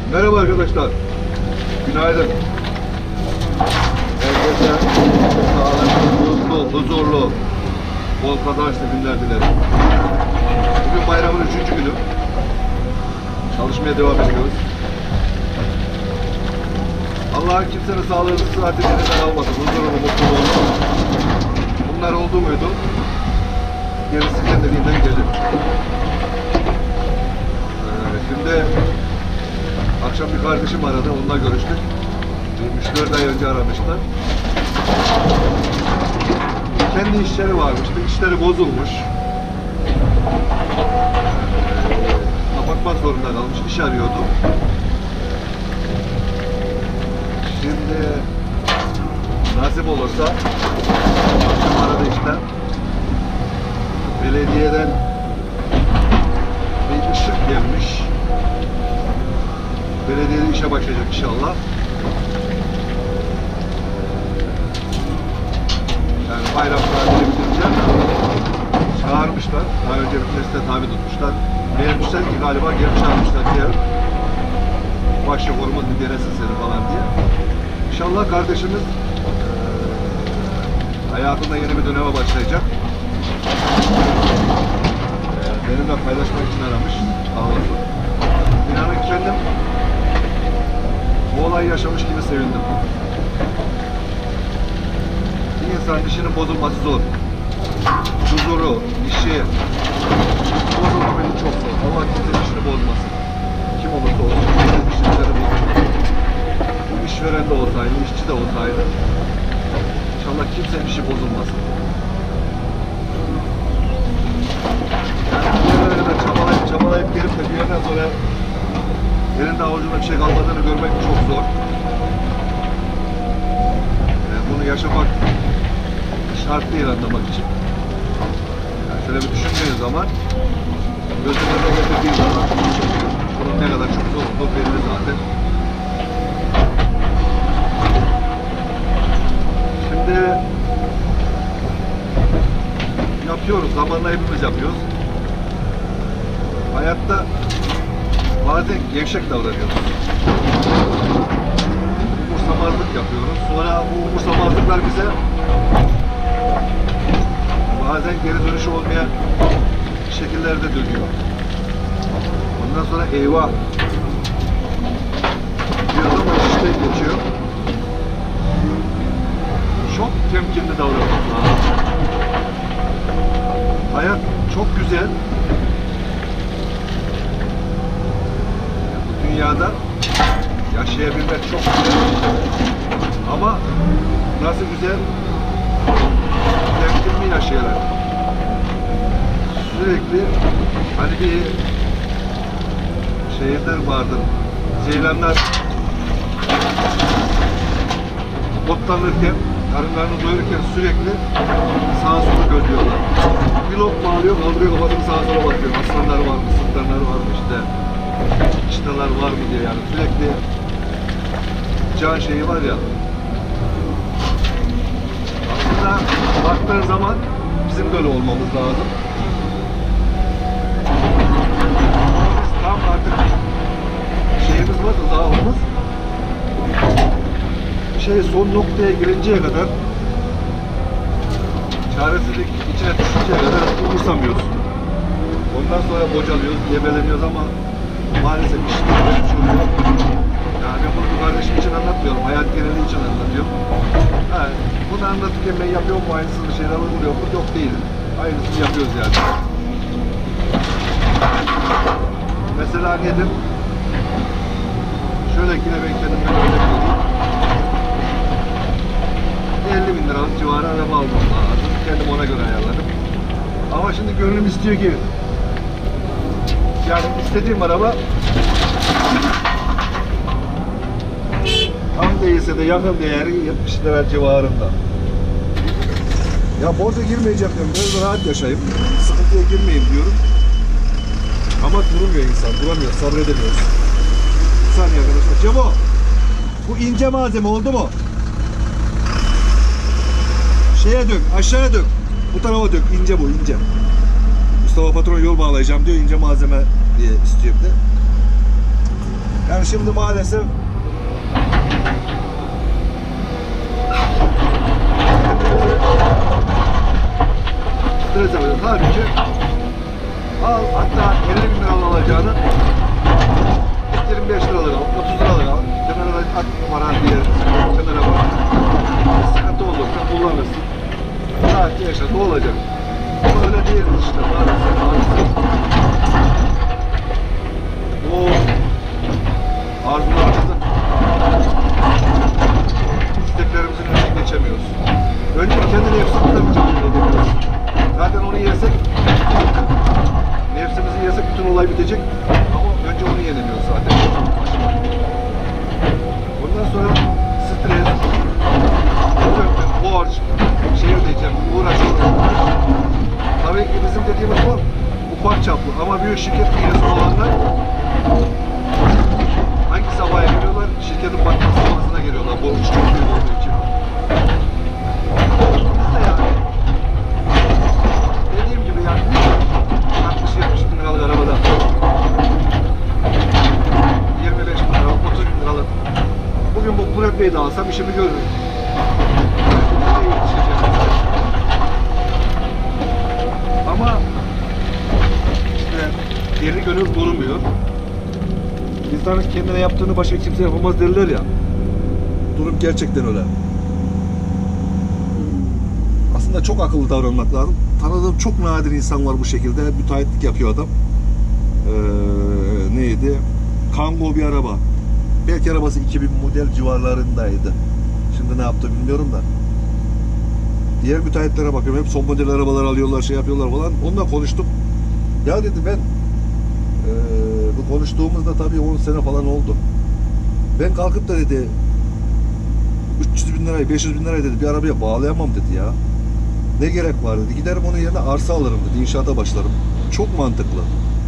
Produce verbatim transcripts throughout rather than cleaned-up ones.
Merhaba arkadaşlar. Günaydın. Herkese sağlıklı, mutlu, huzurlu, bol kazançlı günler dilerim. Bugün bayramın üçüncü günü. Çalışmaya devam ediyoruz. Allah kimsenin sağlığını, sıhhatini elinden almasın. Huzurunu, mutluluğunu. Bunlar oldu muydu? Gerisi kendiliğinden gelir. Ee, şimdi akşam bir kardeşim aradı, onunla görüştük. üç dört ay önce aramışlar. Kendi işleri varmıştı, işleri bozulmuş. Kapatmak zorunda kalmış, iş arıyordu. Şimdi nasip olursa akşam aradı işte. Belediyeden bir ışık gelmiş. Belediyede işe başlayacak inşallah. Yani bayram tatili bitince çağırmışlar. Daha önce bir teste tabi tutmuşlar. Beğenmişler ki galiba geri çağırmışlar diye. Başşoförümüz bir denesin seni falan diye. İnşallah kardeşimiz hayatında yeni bir döneme başlayacak. Benimle paylaşmak için aramış. Sağ olsun. İnanın kendim bu olayı yaşamış gibi sevindim. Bir insan işinin bozulması zor. Huzuru, işi bozulmaması çok zor. Allah kimsenin işini bozmasın. Kim olursa olsun işleri bozulmasın. Bu işveren de olsaydı, işçi de olsaydı İnşallah kimsenin işi bozulmasın. Yani bir yerlere kadar çabalayıp çabalayıp gelip de bir yerden sonra elinde avucunda bir şey kalmadığını görmek çok zor. Yani bunu yaşamak şart değil anlamak için. Yani şöyle bir düşündüğün zaman, gözünüze getirdiği zaman bunun ne kadar çok zor olduğu belli zaten. Şimdi yapıyoruz, zamanla hepimiz yapıyoruz. Hayatta bazen gevşek davranıyoruz. Umursamazlık yapıyoruz. Sonra bu umursamazlıklar bize bazen geri dönüşü olmayan şekillerde dönüyor. Ondan sonra eyvah diyoruz ama işte geçiyor. Çok temkinli davranmak lazım. Hayat çok güzel. Bu dünyada yaşayabilmek çok güzel. Ama nasıl güzel temkinli yaşayarak. Sürekli hani bir şeyler vardır. Ceylanlar otlanırken, karınlarını doyururken sürekli sağa sola gözlüyorlar. Bir lokma alıyor, kaldırıyor kafasını sağa sola bakıyor. Aslanlar var mı, sırtlanlar var mı işte, çıtalar var mı diye yani sürekli can şeyi var ya. Aslında baktığın zaman bizim böyle olmamız lazım. Tam artık şeyimiz var, zaafımız. Şey son noktaya gelinceye kadar, çaresizlik içine düşünceye kadar umursamıyoruz. Ondan sonra bocalıyoruz, gebeleniyoruz ama maalesef işte böyle bir şey oluyor. Yani ben bunu bu kardeşim için anlatmıyorum, hayat geneli için anlatıyorum. Ha, bunu anlatırken ben yapıyorum mu aynısını şeyler oluyor mu? Yok değil. Aynısını yapıyoruz yani. Mesela nedir? Şöyle yine ben kendimden örnek vereyim. elli bin liralık civarı araba almam lazım. Kendim ona göre ayarladım. Ama şimdi gönlüm istiyor ki yani istediğim araba tam değilse de yakın değeri yetmiş lira civarında. Ya borca girmeyeceğim diyorum. Biraz rahat yaşayayım. Sıkıntıya girmeyeyim diyorum. Ama durmuyor insan. Duramıyor. Sabredemiyor. Bir saniye arkadaşlar. Cemo! Bu ince malzeme oldu mu? Şeye dök, aşağıya dök. Bu tarafa dök, ince bu, ince. Mustafa patron yol bağlayacağım diyor, ince malzeme diye istiyor bir de. Yani şimdi maalesef stres yapıyoruz. Halbuki al, hatta elli bin lira alacağını yirmi beş lira alalım, otuz lira alalım. Kenara at para diye kenara bak. Sıkıntı olursa kullanırsın. Saatçi yaşa, ne olacak? Ama öyle değil işte. Maalesef, maalesef. O arzularımızın, isteklerimizin önüne geçemiyoruz. Önce kendi nefsimize mücadele ediyoruz. Zaten onu yersek, nefsimizi yersek bütün olay bitecek. Ama önce onu yenemiyoruz zaten. Ondan sonra stres, borç, şey ödeyeceğim, uğraşıyorum. Tabii ki bizim dediğimiz bu ufak çaplı ama büyük şirket üyesi olanlar hangi safhaya giriyorlar? Şirketin batma safhasına giriyorlar. Borç çok büyük olduğu için. Biz de yani dediğim gibi yani altmış yetmiş bin liralık arabada yirmi beş bin liralık, otuz bin liralık bugün bu Burak de alsam işimi görürüm. Ama işte geri gönül durmuyor. İnsanın kendine yaptığını başka kimse yapamaz derler ya. Durum gerçekten öyle. Aslında çok akıllı davranmak lazım. Tanıdığım çok nadir insan var bu şekilde. Müteahhitlik yapıyor adam. Ee, neydi? Kangoo bir araba. Belki arabası iki bin model civarlarındaydı. Şimdi ne yaptı bilmiyorum da. Diğer müteahhitlere bakıyorum. Hep son model arabalar alıyorlar, şey yapıyorlar falan. Onunla konuştum. Ya dedi ben e, bu konuştuğumuzda tabii on sene falan oldu. Ben kalkıp da dedi üç yüz bin lirayı, beş yüz bin lirayı dedi bir arabaya bağlayamam dedi ya. Ne gerek var dedi. Giderim onun yerine arsa alırım dedi. İnşaata başlarım. Çok mantıklı.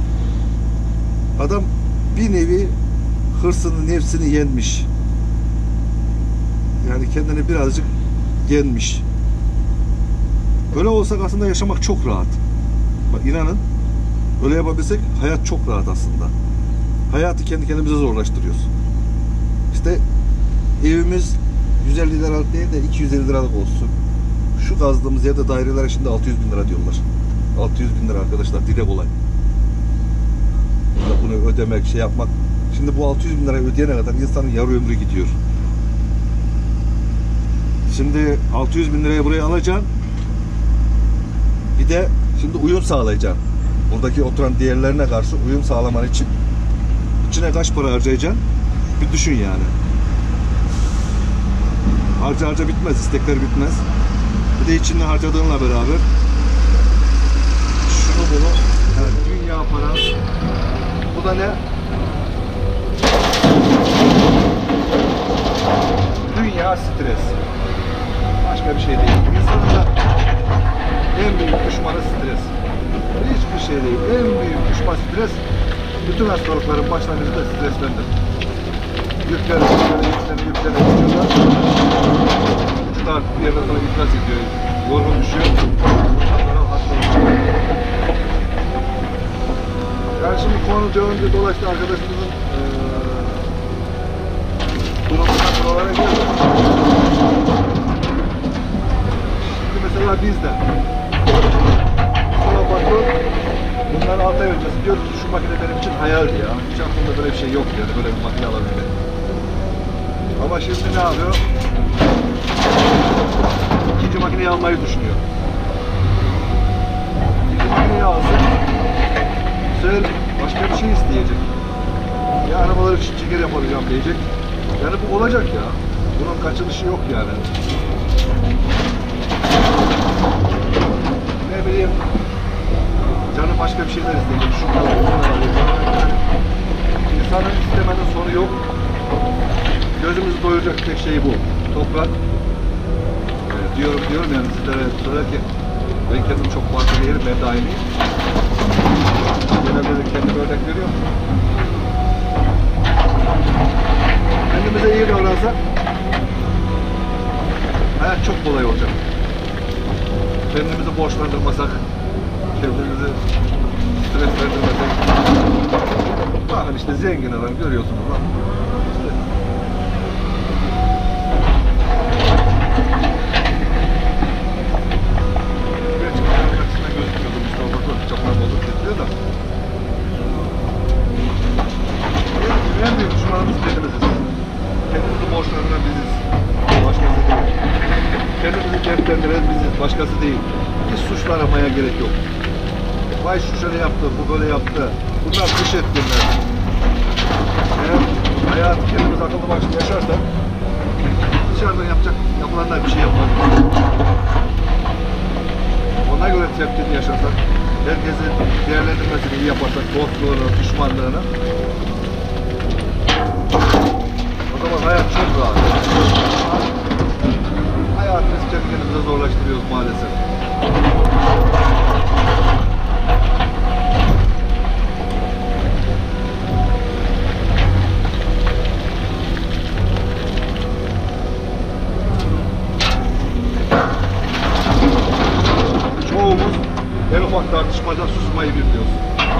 Adam bir nevi hırsını, nefsini yenmiş. Yani kendini birazcık yenmiş. Öyle olsak aslında yaşamak çok rahat. Bak inanın öyle yapabilsek hayat çok rahat aslında. Hayatı kendi kendimize zorlaştırıyoruz. İşte evimiz yüz elli liralık değil de iki yüz elli liralık olsun. Şu kazdığımız yerde daireler şimdi altı yüz bin lira diyorlar. altı yüz bin lira arkadaşlar, dile kolay. Bunu ödemek, şey yapmak. Şimdi bu altı yüz bin lirayı ödeyene kadar insanın yarı ömrü gidiyor. Şimdi altı yüz bin lirayı buraya alacaksın. Bir de şimdi uyum sağlayacaksın. Buradaki oturan diğerlerine karşı uyum sağlaman için içine kaç para harcayacaksın? Bir düşün yani. Harca harca bitmez, istekler bitmez. Bir de içinde harcadığınla beraber şunu bunu yani dünya para. Bu da ne? Dünya stres. Başka bir şey değil. İnsanın da en büyük düşmanı stres. Hiçbir şey değil. En büyük düşman stres. Bütün hastalıkların başlangıcı da streslendir. Yükler, yükler, yükler, yükler, yükler. Vücut artık bir yerden sonra iflas ediyor. Yorgun düşüyor. Sonra hastalık. Yani şimdi konu döndü dolaştı arkadaşımızın ee, durumundan buralara geldi. Şimdi mesela bizde sonra patron bundan altı ay öncesi diyor ki şu makine benim için hayaldi ya. Hiç aklımda böyle bir şey yok yani böyle bir makine alabilmek. Ama şimdi ne yapıyor? İkinci makineyi almayı düşünüyor. İkinci makineyi alsın. Sen başka bir şey isteyecek. Ya arabaları çeker yapabileceğim diyecek. Yani bu olacak ya. Bunun kaçınışı yok yani. Ne bileyim. Canım başka bir şeyler isteyecek. Şunlar yani insanın istemenin sonu yok. Gözümüzü doyuracak tek şey bu. Toprak. Ee, diyorum diyorum yani sizlere söylerken ben kendim çok farklı değilim. Ben de aynıyım. Genelde de kendime örnek veriyorum. Kendimize iyi davransak hayat çok kolay olacak. Kendimizi borçlandırmasak, kendimizi streslendirmesek. Bakın işte zengin adam görüyorsunuz lan. şeflendiren biziz, başkası değil. Hiç suçlu aramaya gerek yok. Vay şu şöyle yaptı, bu böyle yaptı. Bunlar dış etkenler. Eğer hayatı kendimiz akıllı başlı yaşarsak dışarıdan yapacak, yapılanlar bir şey yapmaz. Ona göre tepkini yaşarsak, herkesin değerlendirmesini iyi yaparsak, dostluğunu, düşmanlığını, o zaman hayat çok rahat. Hayatımızı kendi kendimize zorlaştırıyoruz maalesef. Çoğumuz en ufak tartışmada susmayı bilmiyoruz.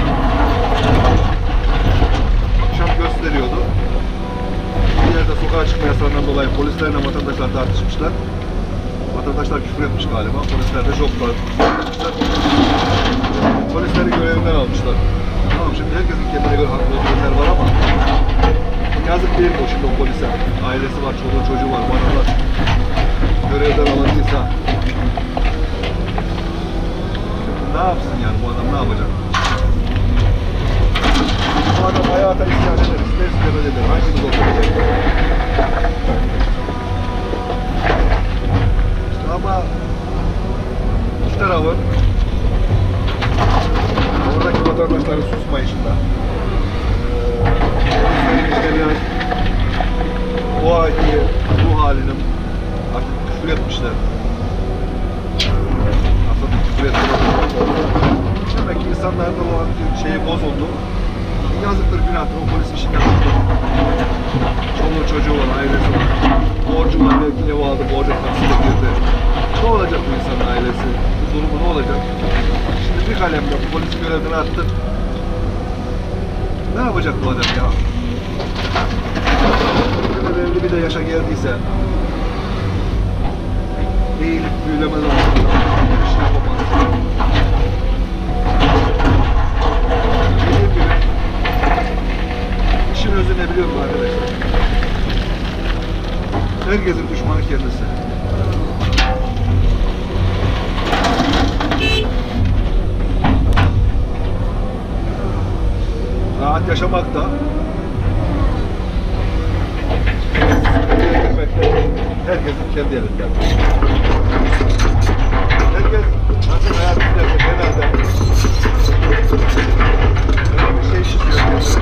Akşam gösteriyordu. Bir yerde sokağa çıkma yasağından dolayı polislerle vatandaşlar tartışmışlar. Vatandaşlar küfür etmiş galiba. Polisler de şoklar. Polisleri görevinden almışlar. Tamam, şimdi herkesin kendine göre haklı polisler var ama yazık değil mi o şimdi o polise? Ailesi var, çoluğu çocuğu var, banalar. Görevden alındıysa ne yapsın yani, bu adam ne yapacak? Bu adam hayata isyan eder, ister istemez eder. Hangimiz olacak? İşte ama iki tarafın oradaki vatandaşların susmayışında, eee işte biraz bu ayki bu halinin artık küfür etmişler. Demek ki insanların o an şeyi bozuldu. Yazıktır, günahtır, o polis işi yaptı. Çoluğu çocuğu var, ailesi var. Borcu var, belki ev aldı, borcu takside girdi. Ne olacak bu insanın ailesi? Bu durumu ne olacak? Şimdi bir kalemle bu polisi görevden attı. Ne yapacak bu adam ya? Belli bir de yaşa geldiyse eğilip büyülemez olmalı. Bir şey yapamaz. Dediğim gibi işin özü ne biliyor musun arkadaşlar? Herkesin düşmanı kendisi. Rahat yaşamak da herkesin kendi elinde. Herkes nasıl hayat isterse genelde öyle bir şey istiyor.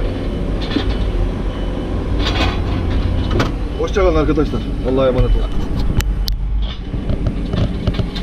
Hoşça kalın arkadaşlar. Allah'a emanet olun.